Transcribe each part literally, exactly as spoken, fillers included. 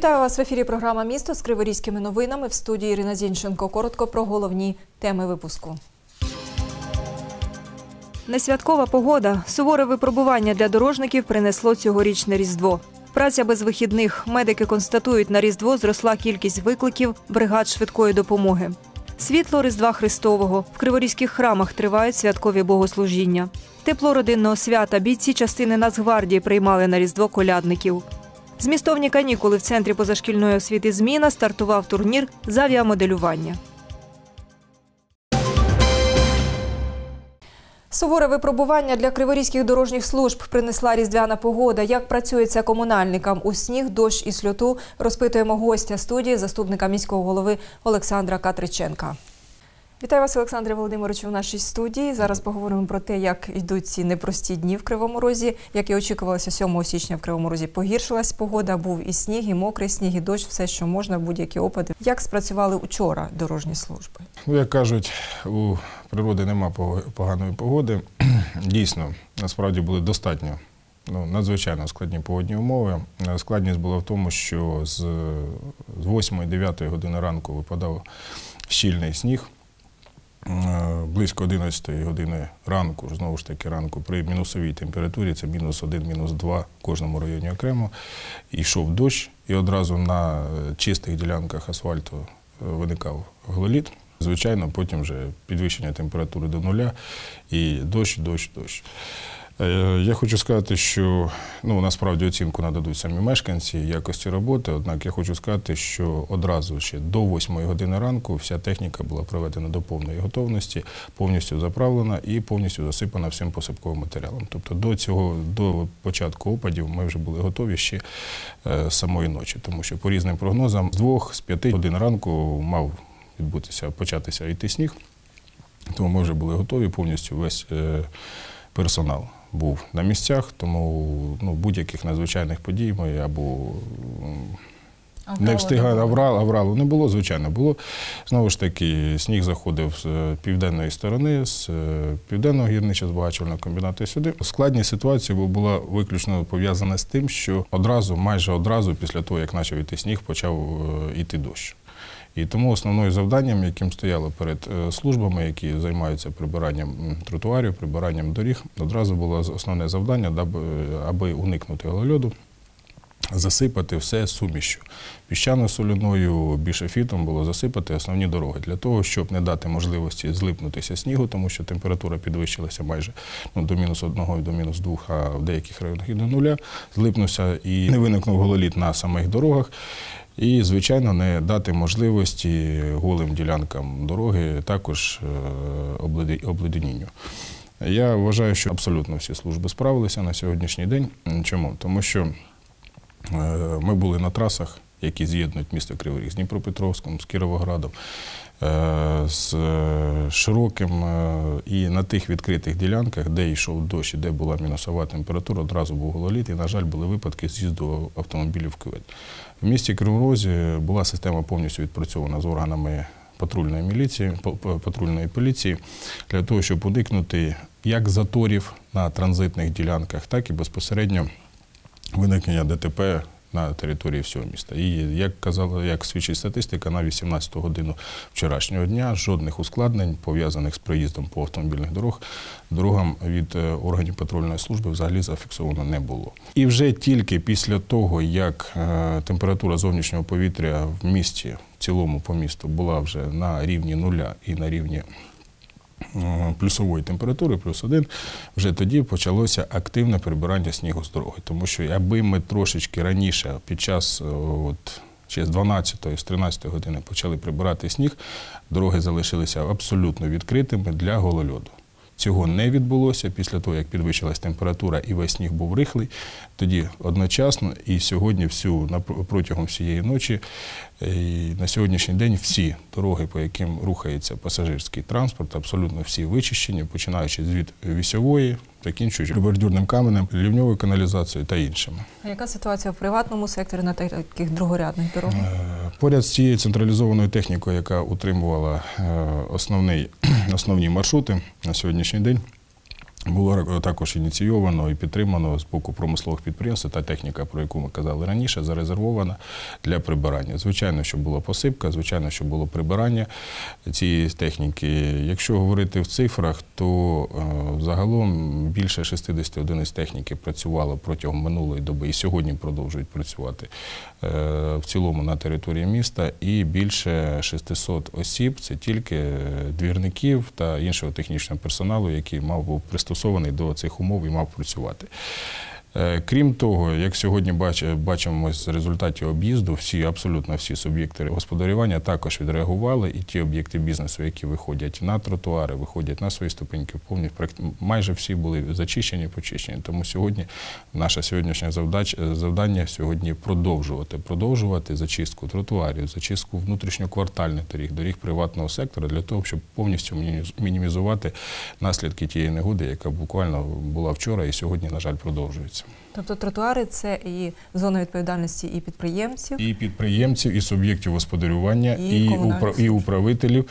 Вітаю вас в ефірі програма «Місто» з криворізькими новинами. В студії Ірина Зінченко. Коротко про головні теми випуску. Несвяткова погода. Суворе випробування для дорожників принесло цьогорічне Різдво. Праця без вихідних. Медики констатують, на Різдво зросла кількість викликів бригад швидкої допомоги. Світло Різдва Христового. В криворізьких храмах тривають святкові богослужіння. Тепло родинного свята. Бійці частини Нацгвардії приймали на Різдво колядників. Змістовні канікули в Центрі позашкільної освіти «Зміна» стартував турнір з авіамоделювання. Суворе випробування для криворізьких дорожніх служб принесла різдвяна погода. Як працюється комунальникам у сніг, дощ і сльоту, розпитуємо гостя студії, заступника міського голови Олександра Катриченка. Вітаю вас, Олександре Володимировичу, в нашій студії. Зараз поговоримо про те, як йдуть ці непрості дні в Кривому Розі. Як і очікувалося, сьомого січня в Кривому Розі погіршилась погода, був і сніг, і мокрий сніг, і дощ, все, що можна, будь-які опади. Як спрацювали учора дорожні служби? Ну, як кажуть, у природи нема поганої погоди. Дійсно, насправді були достатньо, ну, надзвичайно складні погодні умови. Складність була в тому, що з восьмої-дев'ятої години ранку випадав щільний сніг. Близько одинадцятої години ранку, знову ж таки ранку, при мінусовій температурі, це мінус один, мінус два в кожному районі окремо, йшов дощ, і одразу на чистих ділянках асфальту виникав гололід. Звичайно, потім вже підвищення температури до нуля і дощ, дощ, дощ. Я хочу сказати, що ну, насправді оцінку нададуть самі мешканці якості роботи, однак я хочу сказати, що одразу ще до восьмої години ранку вся техніка була приведена до повної готовності, повністю заправлена і повністю засипана всім посипковим матеріалом. Тобто до цього, до початку опадів ми вже були готові ще е, самої ночі, тому що по різним прогнозам з двох, з п'яти годин ранку мав відбутися, початися йти сніг, тому ми вже були готові, повністю весь е, персонал був на місцях, тому ну, будь-яких надзвичайних подій ми або авралу не встигали, аврал, авралу не було, звичайно, було. Знову ж таки, сніг заходив з південної сторони, з південного гірничо-збагачувального комбінату і сюди. Складність ситуації була виключно пов'язана з тим, що одразу, майже одразу, після того, як почав йти сніг, почав йти дощ. І тому основним завданням, яким стояло перед службами, які займаються прибиранням тротуарів, прибиранням доріг, одразу було основне завдання, аби уникнути голольоду, засипати все сумішю. Піщано-соляною, бішофітом було засипати основні дороги, для того, щоб не дати можливості злипнутися снігу, тому що температура підвищилася майже ну, до мінус одного і до мінус двох, а в деяких районах і до нуля, злипнувся і не виникнув гололід на самих дорогах. І, звичайно, не дати можливості голим ділянкам дороги також обледенінню. Я вважаю, що абсолютно всі служби справилися на сьогоднішній день. Чому? Тому що ми були на трасах, які з'єднують місто Кривий Ріг з Дніпропетровськом, з Кіровоградом, з Широким, і на тих відкритих ділянках, де йшов дощ і де була мінусова температура, одразу був гололід, і, на жаль, були випадки з'їзду автомобілів в кювет. В місті Кривому Розі була система повністю відпрацьована з органами патрульної міліції, патрульної поліції, для того, щоб уникнути як заторів на транзитних ділянках, так і безпосередньо виникнення ДТП на території всього міста. І, як казала, як свідчить статистика, на вісімнадцяту годину вчорашнього дня жодних ускладнень, пов'язаних з проїздом по автомобільних дорог, дорогам від органів патрульної служби взагалі зафіксовано не було. І вже тільки після того, як температура зовнішнього повітря в місті, в цілому по місту, була вже на рівні нуля і на рівні плюсової температури, плюс один, вже тоді почалося активне прибирання снігу з дороги. Тому що аби ми трошечки раніше, під час от, ще з дванадцятої, з тринадцятої години почали прибирати сніг, дороги залишилися абсолютно відкритими для голольоду. Цього не відбулося після того, як підвищилась температура і весь сніг був рихлий. Тоді одночасно і сьогодні всю, протягом всієї ночі, і на сьогоднішній день всі дороги, по яким рухається пасажирський транспорт, абсолютно всі вичищені, починаючи від Вісьової, закінчуючи бордюрним каменем, лівньовою каналізацією та іншими. А яка ситуація в приватному секторі на таких другорядних дорогах? Поряд з цією централізованою технікою, яка утримувала основний, основні маршрути на сьогоднішній день, Було також ініційовано і підтримано з боку промислових підприємств. Та техніка, про яку ми казали раніше, зарезервована для прибирання. Звичайно, що була посипка, звичайно, що було прибирання цієї техніки. Якщо говорити в цифрах, то е, загалом більше шістдесят одиниць техніки працювало протягом минулої доби і сьогодні продовжують працювати е, в цілому на території міста. І більше шістсот осіб – це тільки двірників та іншого технічного персоналу, який мав був пристосований пристосований до цих умов і мав працювати. Крім того, як сьогодні бачимо з результатів об'їзду, всі, абсолютно всі суб'єкти господарювання також відреагували, і ті об'єкти бізнесу, які виходять на тротуари, виходять на свої ступеньки, повні, майже всі були зачищені, почищені. Тому сьогодні наша сьогоднішня завдача, завдання сьогодні продовжувати, продовжувати зачистку тротуарів, зачистку внутрішньоквартальних доріг, доріг приватного сектора, для того, щоб повністю мінімізувати наслідки тієї негоди, яка буквально була вчора і сьогодні, на жаль, продовжується. Тобто тротуари – це і зона відповідальності і підприємців? І підприємців, і суб'єктів господарювання, і, і, упра, і управителів,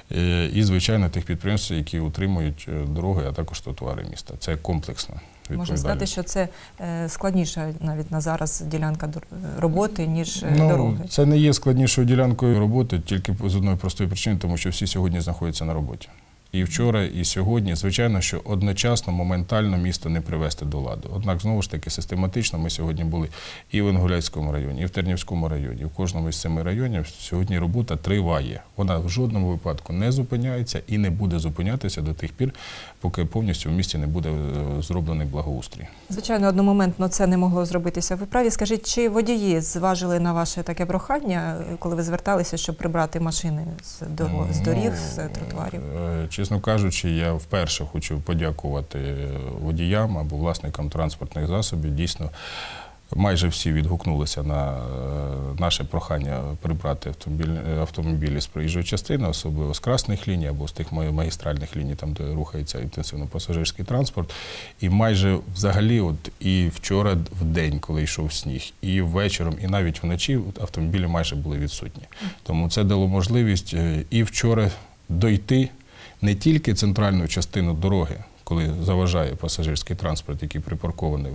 і, звичайно, тих підприємств, які утримують дороги, а також тротуари міста. Це комплексно. Можна сказати, що це складніша навіть на зараз ділянка роботи, ніж ну, дороги? Це не є складнішою ділянкою роботи, тільки з одної простої причини, тому що всі сьогодні знаходяться на роботі. І вчора, і сьогодні, звичайно, що одночасно, моментально місто не привести до ладу. Однак, знову ж таки, систематично ми сьогодні були і в Інгулецькому районі, і в Тернівському районі, і в кожному із семи районів сьогодні робота триває. Вона в жодному випадку не зупиняється і не буде зупинятися до тих пір, поки повністю в місті не буде зроблений благоустрій. Звичайно, одномоментно це не могло зробитися. Ви праві, скажіть, чи водії зважили на ваше таке прохання, коли ви зверталися, щоб прибрати машини з доріг, з тротуарів? Чесно кажучи, я вперше хочу подякувати водіям або власникам транспортних засобів. Дійсно, майже всі відгукнулися на наше прохання прибрати автомобілі, автомобілі з проїжджої частини, особливо з красних ліній або з тих магістральних ліній, там, де рухається інтенсивно пасажирський транспорт. І майже взагалі, от і вчора в день, коли йшов сніг, і ввечером, і навіть вночі автомобілі майже були відсутні. Тому це дало можливість і вчора дойти не тільки центральну частину дороги, коли заважає пасажирський транспорт, який припаркований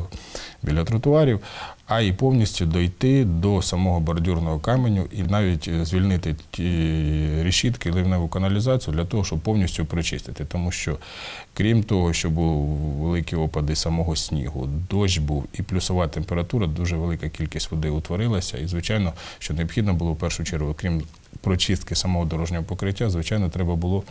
біля тротуарів, а й повністю дойти до самого бордюрного каменю і навіть звільнити ті решітки, ливневу каналізацію для того, щоб повністю прочистити. Тому що, крім того, що були великі опади самого снігу, дощ був і плюсова температура, дуже велика кількість води утворилася. І, звичайно, що необхідно було в першу чергу, крім прочистки самого дорожнього покриття, звичайно, треба було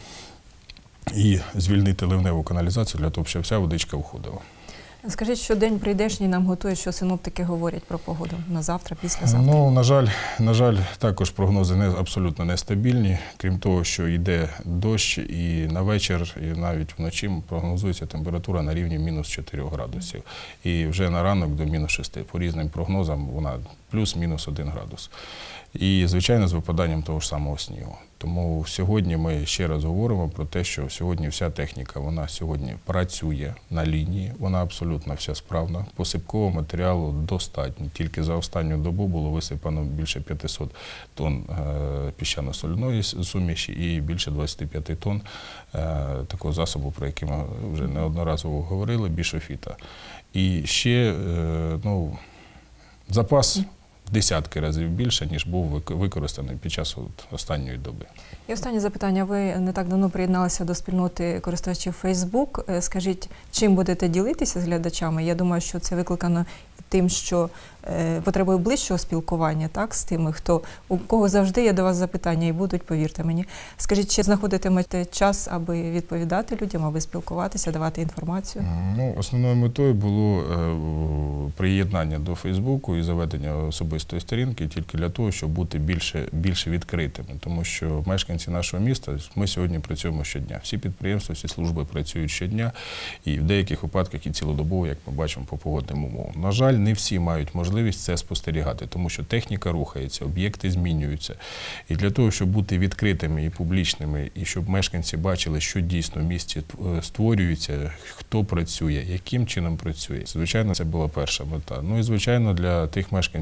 і звільнити ливневу каналізацію для того, щоб вся водичка виходила. Скажіть, що день прийдешній нам готує, що синоптики говорять про погоду на завтра, післязавтра? Ну, на жаль, на жаль, також прогнози не, абсолютно нестабільні. Крім того, що йде дощ, і на вечір, і навіть вночі прогнозується температура на рівні мінус чотирьох градусів. І вже на ранок до мінус шести. По різним прогнозам вона плюс-мінус один градус. І, звичайно, з випаданням того ж самого снігу. Тому сьогодні ми ще раз говоримо про те, що сьогодні вся техніка, вона сьогодні працює на лінії, вона абсолютно вся справна. Посипкового матеріалу достатньо. Тільки за останню добу було висипано більше п'ятисот тонн піщано-соляної суміші і більше двадцяти п'яти тонн такого засобу, про який ми вже неодноразово говорили, бішофіта. І ще, ну, запас в десятки разів більше, ніж був використаний під час останньої доби. І останнє запитання. Ви не так давно приєдналися до спільноти користувачів Facebook. Скажіть, чим будете ділитися з глядачами? Я думаю, що це викликано тим, що е, потребує ближчого спілкування, так, з тими, хто, у кого завжди є до вас запитання і будуть, повірте мені. Скажіть, чи знаходитимете час, аби відповідати людям, аби спілкуватися, давати інформацію? Ну, основною метою було е, приєднання до Фейсбуку і заведення особистої сторінки тільки для того, щоб бути більше, більше відкритими. Тому що мешканці нашого міста, ми сьогодні працюємо щодня. Всі підприємства, всі служби працюють щодня і в деяких випадках і цілодобово, як ми бачимо, по погодним умовам. На жаль, не всі мають можливість це спостерігати, тому що техніка рухається, об'єкти змінюються. І для того, щоб бути відкритими і публічними, і щоб мешканці бачили, що дійсно в місті створюється, хто працює, яким чином працює. Звичайно, це була перша мета. Ну і, звичайно, для тих мешканців, які будуть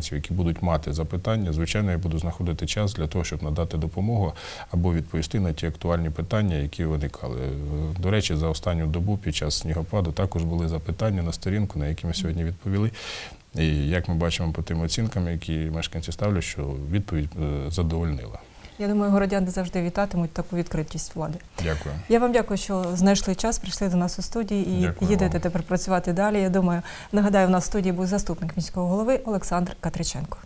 будуть мати запитання, звичайно, я буду знаходити час для того, щоб надати допомогу або відповісти на ті актуальні питання, які виникали. До речі, за останню добу під час снігопаду також були запитання на сторінку, на які ми сьогодні відповіли. І як ми бачимо по тим оцінкам, які мешканці ставлять, що відповідь задовольнила. Я думаю, городяни завжди вітатимуть таку відкритість влади. Дякую. Я вам дякую, що знайшли час, прийшли до нас у студії і Дякую їдете вам. тепер працювати далі. Я думаю, нагадаю, у нас в студії був заступник міського голови Олександр Катриченко.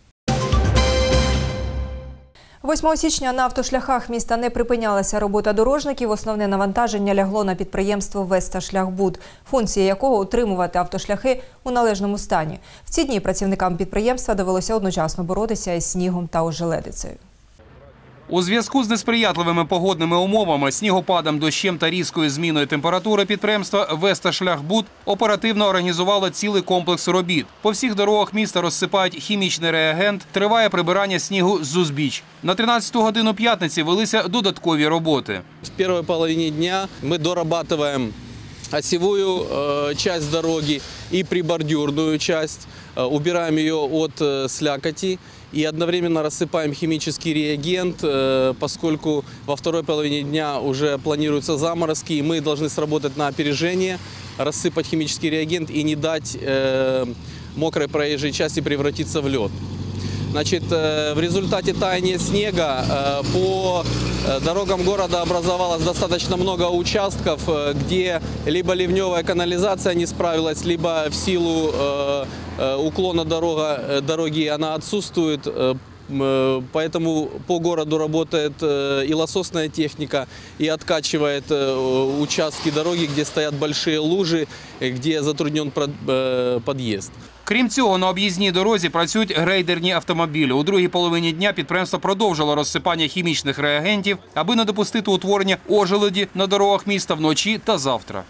восьмого січня на автошляхах міста не припинялася робота дорожників. Основне навантаження лягло на підприємство «Весташляхбуд», функція якого – утримувати автошляхи у належному стані. В ці дні працівникам підприємства довелося одночасно боротися із снігом та ожеледицею. У зв'язку з несприятливими погодними умовами, снігопадом, дощем та різкою зміною температури підприємство «Весташляхбуд» оперативно організувало цілий комплекс робіт. По всіх дорогах міста розсипають хімічний реагент, триває прибирання снігу з узбіч. На тринадцяту годину п'ятниці велися додаткові роботи. В першій половині дня ми дорабатываем осевую э, часть дороги и прибордюрную часть, э, убираем ее от э, слякоти и одновременно рассыпаем химический реагент, э, поскольку во второй половине дня уже планируются заморозки, и мы должны сработать на опережение, рассыпать химический реагент и не дать э, мокрой проезжей части превратиться в лед. Значит, в результате таяния снега по дорогам города образовалось достаточно много участков, где либо ливневая канализация не справилась, либо в силу уклона дорога, дороги она отсутствует. Поэтому по городу работает и лососная техника, и откачивает участки дороги, где стоят большие лужи, где затруднен подъезд. Крім цього, на об'їзній дорозі працюють грейдерні автомобілі. У другій половині дня підприємство продовжило розсипання хімічних реагентів, аби не допустити утворення ожеледі на дорогах міста вночі та завтра.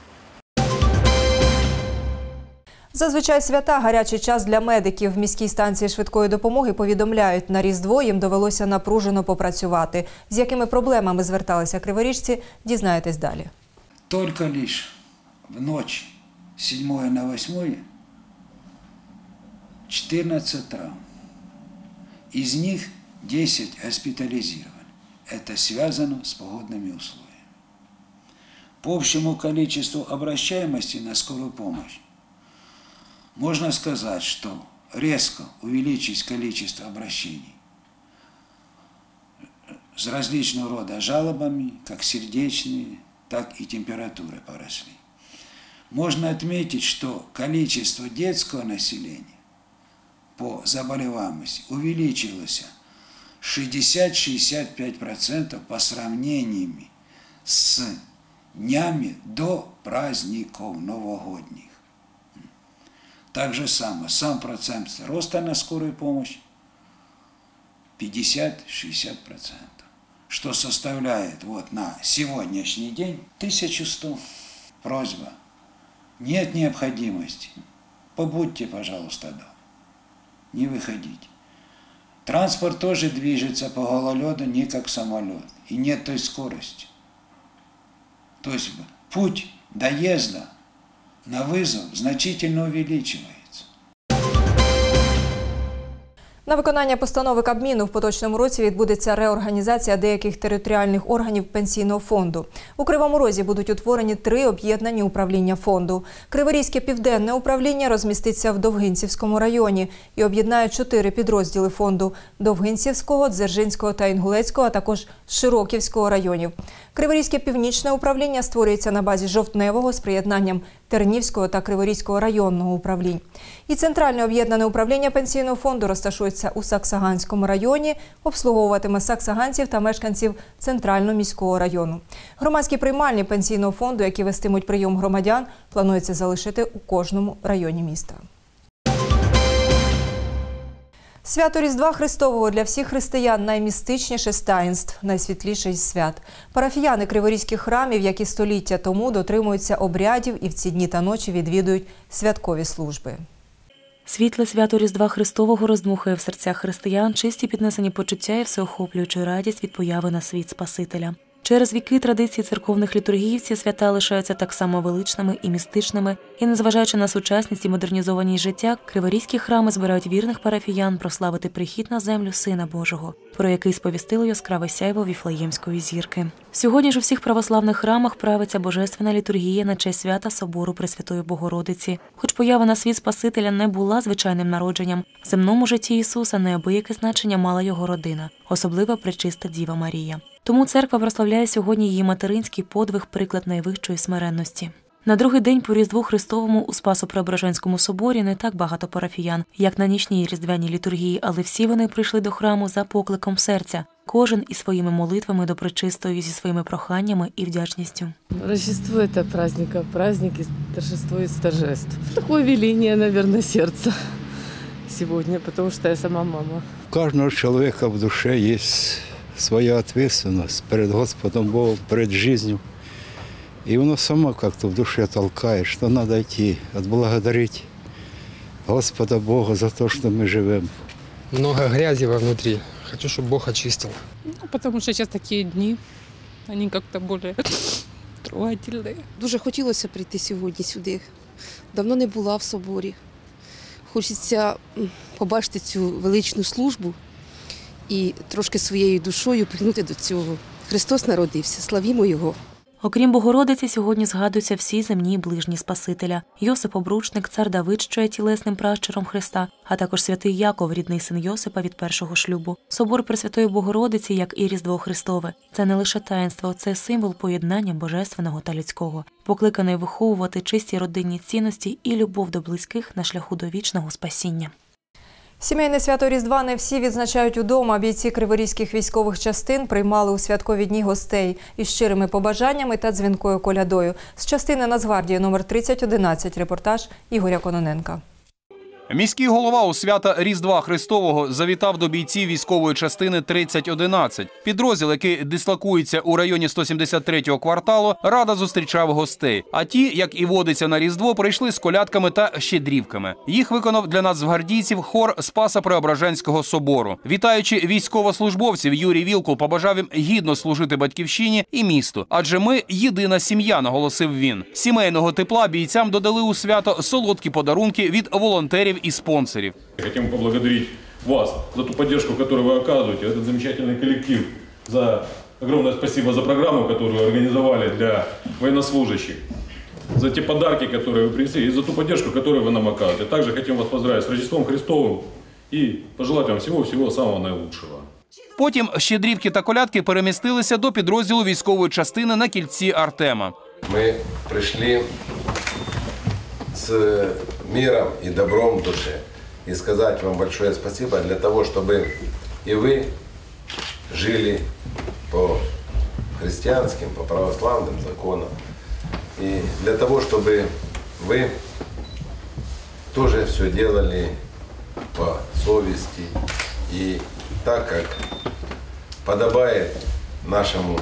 Зазвичай свята – гарячий час для медиків. В міській станції швидкої допомоги повідомляють, на Різдво їм довелося напружено попрацювати. З якими проблемами зверталися криворіжці, дізнаєтесь далі. Тільки лише в ніч з сьомої на восьму чотирнадцять травм. Из них десять госпитализировали. Это связано с погодными условиями. По общему количеству обращаемости на скорую помощь можно сказать, что резко увеличилось количество обращений с различного рода жалобами, как сердечные, так и температуры поросли. Можно отметить, что количество детского населения по заболеваемости увеличилось шестьдесят-шестьдесят пять процентов по сравнению с днями до праздников новогодних. Так же самое, сам процент роста на скорую помощь пятьдесят-шестьдесят процентов, что составляет вот на сегодняшний день тысячу сто. Просьба, нет необходимости, побудьте, пожалуйста, дома. Не выходить. Транспорт тоже движется по гололеду не как самолет. И нет той скорости. То есть путь доезда на вызов значительно увеличивается. На виконання постанови Кабміну в поточному році відбудеться реорганізація деяких територіальних органів Пенсійного фонду. У Кривому Розі будуть утворені три об'єднані управління фонду. Криворізьке південне управління розміститься в Довгинцівському районі і об'єднає чотири підрозділи фонду – Довгинцівського, Дзержинського та Інгулецького, а також Широківського районів. Криворізьке північне управління створюється на базі Жовтневого з приєднанням Тернівського та Криворізького районного управлінь. І центральне об'єднане управління Пенсійного фонду розташується у Саксаганському районі, обслуговуватиме саксаганців та мешканців Центрального міського району. Громадські приймальні Пенсійного фонду, які вестимуть прийом громадян, планується залишити у кожному районі міста. Свято Різдва Христового для всіх християн – наймістичніше з таїнств, найсвітліше із свят. Парафіяни криворізьких храмів, як і століття тому, дотримуються обрядів і в ці дні та ночі відвідують святкові служби. Світле свято Різдва Христового роздмухує в серцях християн чисті піднесені почуття і всеохоплюючу радість від появи на світ Спасителя. Через віки традиції церковних літургій ці свята лишаються так само величними і містичними, і, незважаючи на сучасність і модернізованість життя, криворізькі храми збирають вірних парафіян прославити прихід на землю Сина Божого, про який сповістило яскраве сяйво Віфлеємської зірки. Сьогодні ж у всіх православних храмах правиться божественна літургія на честь свята Собору Пресвятої Богородиці. Хоч поява на світ Спасителя не була звичайним народженням, в земному житті Ісуса неабияке значення мала його родина, особливо пречиста Діва Марія. Тому церква прославляє сьогодні її материнський подвиг, приклад найвищої смиренності. На другий день по Різдву Христовому у Спасо-Преображенському соборі не так багато парафіян, як на нічній різдвяній літургії, але всі вони прийшли до храму за покликом серця, кожен із своїми молитвами до Пречистої, зі своїми проханнями і вдячністю. Рождество – это праздников, праздник и торжество из торжеств. Такое веление, наверное, сердца сегодня, потому что я сама мама. У кожного чоловіка в душі є своя відповідальність перед Господом Богом, перед життю. И оно само как-то в душе толкает, что надо идти, отблагодарить Господа Бога за то, что мы живем. Много грязи вовнутри. Хочу, чтобы Бог очистил. Ну, потому что сейчас такие дни, они как-то более трогательные. Дуже хотілося прийти сьогодні сюди. Давно не була в соборі. Хочеться побачити цю величну службу і трошки своєю душою пригнути до цього. Христос народився, славімо Його. Окрім Богородиці, сьогодні згадуються всі земні ближні Спасителя. Йосип Обручник, цар Давид, що є тілесним пращуром Христа, а також святий Яков, рідний син Йосипа від першого шлюбу. Собор Пресвятої Богородиці, як і Різдво Христове, це не лише таїнство, це символ поєднання божественного та людського, покликаний виховувати чисті родинні цінності і любов до близьких на шляху до вічного спасіння. Сімейне свято Різдва не всі відзначають удома. Бійці криворізьких військових частин приймали у святкові дні гостей із щирими побажаннями та дзвінкою колядою. З частини Нацгвардії номер тридцять одинадцять репортаж Ігоря Кононенка. Міський голова у свята Різдва Христового завітав до бійців військової частини тридцять одинадцять. Підрозділ, який дислокується у районі сто сімдесят третього кварталу, радо зустрічав гостей. А ті, як і водиться на Різдво, прийшли з колядками та щедрівками. Їх виконав для нацгвардійців хор Спаса-Преображенського собору. Вітаючи військовослужбовців, Юрій Вілкул побажав їм гідно служити батьківщині і місту. Адже ми – єдина сім'я, наголосив він. Сімейного тепла бійцям додали у свято солодкі подарунки від волонтерів и спонсоров. Хотим поблагодарить вас за ту поддержку, которую вы оказываете, этот замечательный коллектив, за огромное спасибо за программу, которую организовали для военнослужащих, за те подарки, которые вы принесли, и за ту поддержку, которую вы нам оказываете. Также хотим вас поздравить с Рождеством Христовым и пожелать вам всего-всего самого наилучшего. Потім щедрівки та колядки перемістилися до підрозділу військової частини на кільці Артема. Ми прийшли с миром и добром в душе. И сказать вам большое спасибо для того, чтобы и вы жили по христианским, по православным законам. И для того, чтобы вы тоже все делали по совести и так, как подобает нашему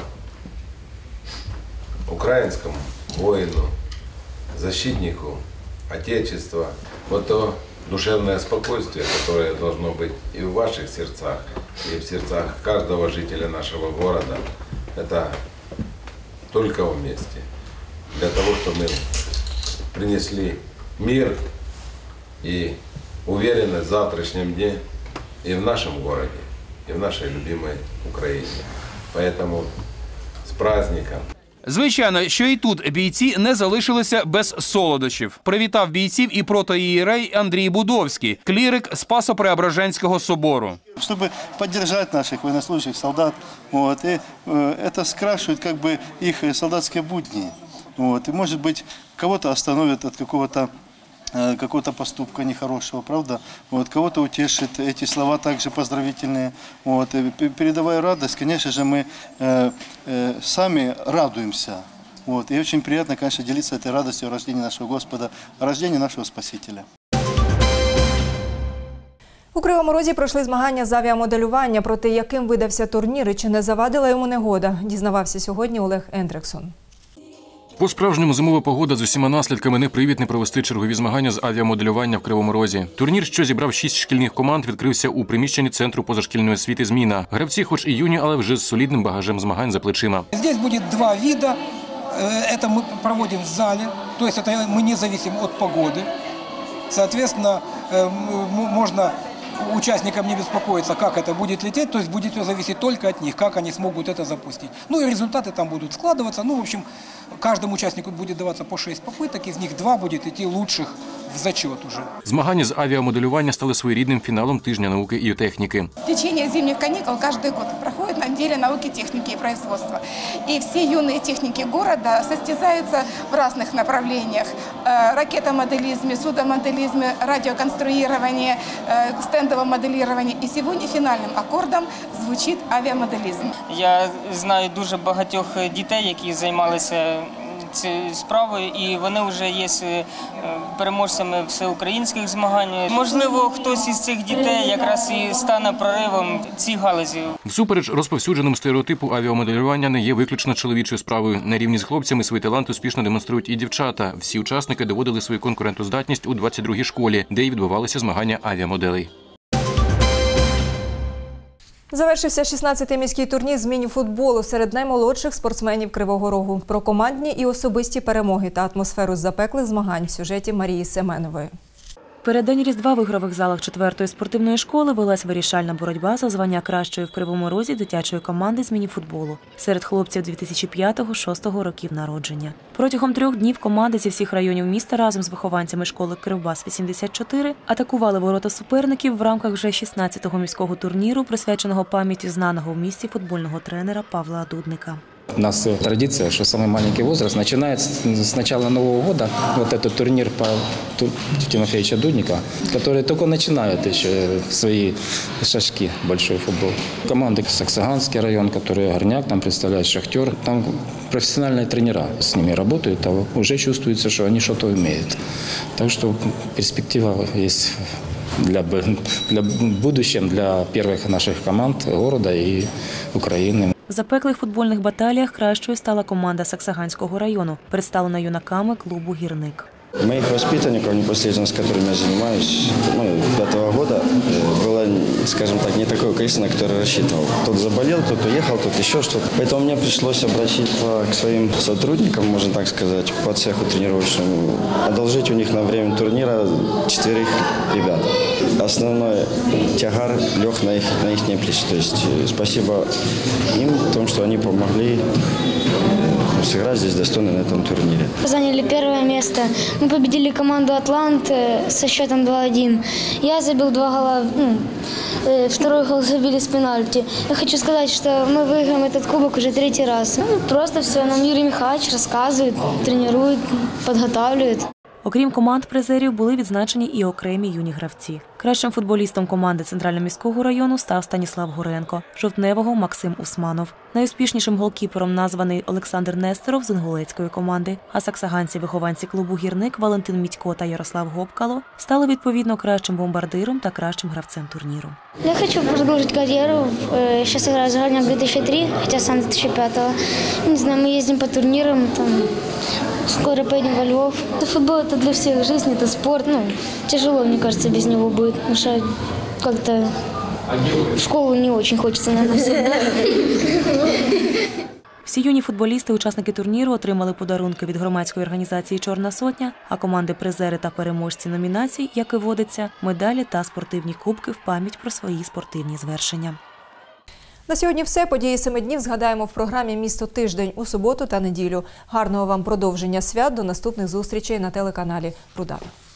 украинскому воину, защитнику Отечества, вот то душевное спокойствие, которое должно быть и в ваших сердцах, и в сердцах каждого жителя нашего города, это только вместе. Для того, чтобы мы принесли мир и уверенность в завтрашнем дне и в нашем городе, и в нашей любимой Украине. Поэтому с праздником! Звичайно, що і тут бійці не залишилися без солодощів. Привітав бійців і протоієрей Андрій Будовський, клірик Спасо-Преображенського собору. Щоб підтримати наших военнослужащих, солдат, вот, и э, это скрашивает как бы их солдатские будни. Вот, и, может быть, кого-то остановят от какого-то какого-то поступка нехорошего, правда? Вот, кого-то утешит эти слова также поздравительные. Вот, передавая радость, конечно же, мы э, э, сами радуемся. Вот, и очень приятно, конечно, делиться этой радостью о рождении нашего Господа, о рождении нашего Спасителя. У Кривому Розі пройшли змагання з авіамоделювання. Проти яким видався турнір і чи не завадила йому негода, дізнавався сьогодні Олег Ендрексон. По-справжньому зимова погода з усіма наслідками не привід не провести чергові змагання з авіамоделювання в Кривому Розі. Турнір, що зібрав шість шкільних команд, відкрився у приміщенні Центру позашкільної освіти «Зміна». Гравці хоч і юні, але вже з солідним багажем змагань за плечима. Здесь будет два вида. Это мы проводим в зале, то есть это мы не зависим от погоды. Соответственно, можно участникам не беспокоиться, как это будет лететь, то есть будет все зависеть только от них, как они смогут это запустить. Ну и результаты там будут складываться. Ну, в общем, каждому участнику будет даваться по шесть попыток, из них два будет идти лучших в зачет уже. Змагання з авіамоделювання стали своєрідним фіналом тижня науки і техніки. В течение зимних каникул каждый год проходит на неделе науки, техники и производства. И все юные техники города состязаются в разных направлениях. Ракетомоделизме, судомоделизме, радиоконструировании, стендовом моделировании. И сегодня фінальним акордом звучить авіамоделізм. Я знаю дуже багатьох дітей, які займалися цією справою, і вони вже є переможцями всеукраїнських змагань. Можливо, хтось із цих дітей якраз і стане проривом в цій галузі. Всупереч розповсюдженому стереотипу, авіамоделювання не є виключно чоловічою справою. На рівні з хлопцями свій талант успішно демонструють і дівчата. Всі учасники доводили свою конкурентоздатність у двадцять другій школі, де й відбувалися змагання авіамоделей. Завершився шістнадцятий міський турнір з міні-футболу серед наймолодших спортсменів Кривого Рогу. Про командні і особисті перемоги та атмосферу запеклих змагань в сюжеті Марії Семенової. Переддень Різдва в ігрових залах четвертої спортивної школи велась вирішальна боротьба за звання кращої в Кривому Розі дитячої команди з міні-футболу серед хлопців дві тисячі п'ятого-шостого років народження. Протягом трьох днів команди зі всіх районів міста разом з вихованцями школи «Кривбас-вісімдесят чотири» атакували ворота суперників в рамках вже шістнадцятого міського турніру, присвяченого пам'яті знаного в місті футбольного тренера Павла Дудника. У нас традиция, что самый маленький возраст начинает с начала Нового года вот этот турнир по Тимофеевича Дудника, которые только начинают еще свои шажки в большой футбол. Команды Саксаганский район, которые Горняк, там представляет Шахтер, там профессиональные тренера с ними работают, а уже чувствуется, что они что-то умеют. Так что перспектива есть для, для будущем для первых наших команд города и Украины. В запеклих футбольних баталіях кращою стала команда Саксаганського району, представлена юнаками клубу «Гірник». Моих воспитанников непосредственно, с которыми я занимаюсь, ну, пятого года, было, скажем так, не такое количество, на которое рассчитывал. Тот заболел, тот уехал, тот еще что-то. Поэтому мне пришлось обратиться к своим сотрудникам, можно так сказать, по цеху тренировочному, одолжить у них на время турнира четверых ребят. Основной тягар лег на их, на их плечи. То есть спасибо им в том, что они помогли сыграть здесь достойно на этом турнире. Заняли первое место. Мы победили команду «Атлант» со счетом два один. Я забил два гола, ну, второй гол забили с пенальти. Я хочу сказать, что мы выиграем этот кубок уже третий раз. Ну, просто все нам Юрий Михайлович рассказывает, тренирует, подготавливает. Окрім команд-призерів, були відзначені і окремі юні гравці. Кращим футболістом команди Центрально-міського району став Станіслав Горенко, Жовтневого – Максим Усманов. Найуспішнішим голкіпером названий Олександр Нестеров з інгулецької команди, а саксаганці-вихованці клубу «Гірник» Валентин Мітько та Ярослав Гопкало стали відповідно кращим бомбардиром та кращим гравцем турніру. Я хочу продолжить карьеру. Сейчас играю за «Горняк» две тысячи три, хотя сам две тысячи пятого. Не знаю, мы ездим по турнирам, там, скоро поедем во Львов. Футбол – это для всех жизнь, это спорт. Ну, тяжело, мне кажется, без него будет, потому что как-то в школу не очень хочется, наверное. Всі юні футболісти, учасники турніру, отримали подарунки від громадської організації «Чорна сотня», а команди-призери та переможці номінацій, як і водиться, медалі та спортивні кубки в пам'ять про свої спортивні звершення. На сьогодні все. Події семи днів згадаємо в програмі «Місто тиждень» у суботу та неділю. Гарного вам продовження свят. До наступних зустрічей на телеканалі «Рудава».